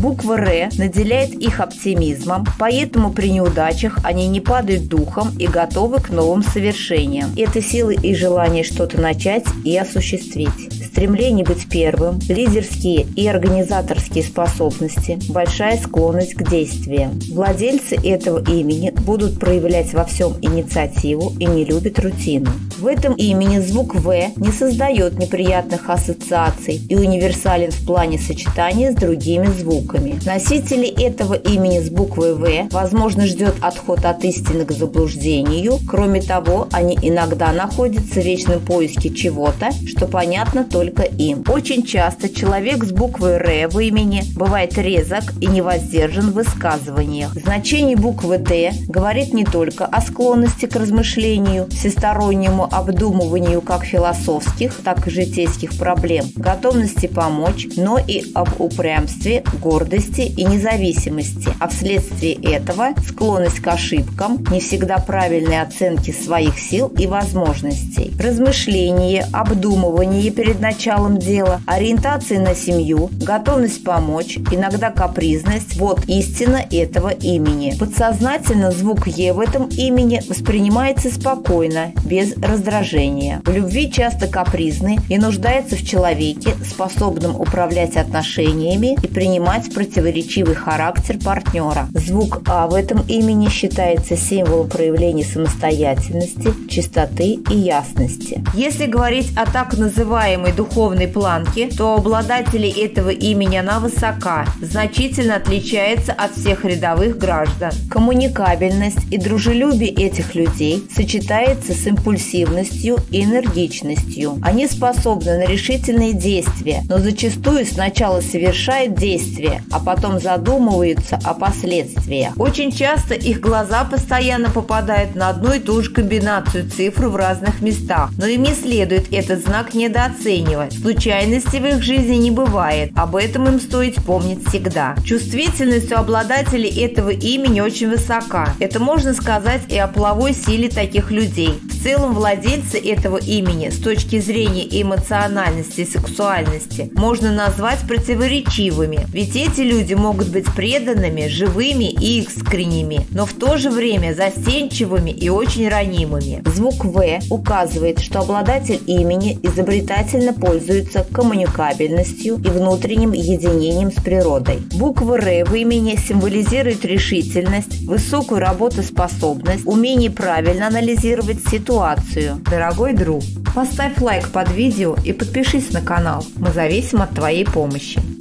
Буква «Р» наделяет их оптимизмом, поэтому при неудачах они не падают духом и готовы к новым совершениям. Это силы и желание что-то начать и осуществить. Стремление быть первым, лидерские и организаторские способности, большая склонность к действиям. Владельцы этого имени будут проявлять во всем инициативу и не любят рутину. В этом имени звук «В» не создает неприятных ассоциаций и универсален в плане сочетания с другими звуками. Носители этого имени с буквой «В» возможно ждет отход от истины к заблуждению. Кроме того, они иногда находятся в вечном поиске чего-то, что понятно только им. Очень часто человек с буквой «Р» в имени бывает резок и невоздержан в высказываниях. Значение буквы «Д» говорит не только о склонности к размышлению, всестороннему обдумыванию как философских, так и житейских проблем, готовности помочь, но и об упрямстве, гордости и независимости, а вследствие этого склонность к ошибкам, не всегда правильной оценки своих сил и возможностей, размышление, обдумывание перед началом дела, ориентация на семью, готовность помочь, иногда капризность – вот истина этого имени. Подсознательно звук «Е» в этом имени воспринимается спокойно, без раздражения. В любви часто капризны и нуждается в человеке, способном управлять отношениями и принимать противоречивый характер партнера. Звук «А» в этом имени считается символом проявления самостоятельности, чистоты и ясности. Если говорить о так называемой духовной планке, то у обладателей этого имени она высока, значительно отличается от всех рядовых граждан. Коммуникабельность и дружелюбие этих людей сочетается с импульсивностью и энергичностью. Они способны на решительные действия, но зачастую сначала совершают действия, а потом задумываются о последствиях. Очень часто их глаза постоянно попадают на одну и ту же комбинацию цифр в разных местах, но им не следует этот знак недооценивать. Случайности в их жизни не бывает, об этом им стоит помнить всегда. Чувствительность у обладателей этого имени очень высока. Это можно сказать и о половой силе таких людей. В целом владельцы этого имени с точки зрения эмоциональности и сексуальности можно назвать противоречивыми, ведь эти люди могут быть преданными, живыми и искренними, но в то же время застенчивыми и очень ранимыми. Звук «В» указывает, что обладатель имени изобретательно пользуется коммуникабельностью и внутренним единением с природой. Буква «Р» в имени символизирует решительность, высокую работоспособность, умение правильно анализировать ситуацию. Дорогой друг, поставь лайк под видео и подпишись на канал. Мы зависим от твоей помощи.